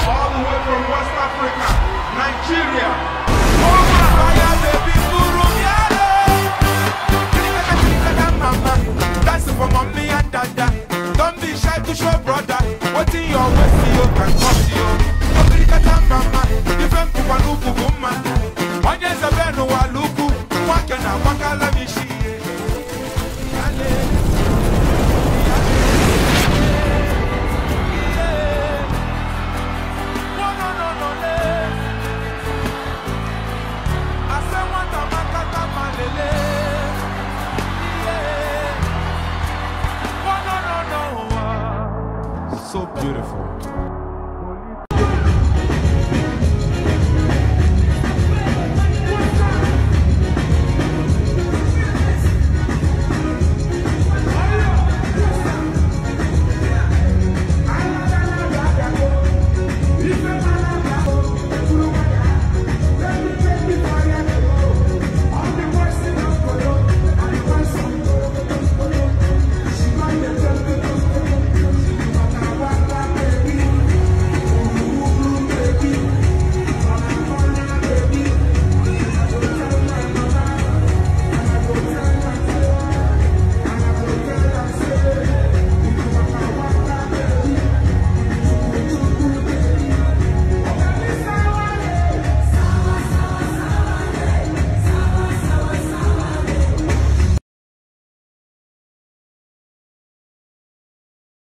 all the way from West Africa, Nigeria. Dancing for mommy and dada. Don't be shy to show brother. What in your waist you can cause you. Mama, different people look woman. One year's a beno waluku. One can a wakala mishi.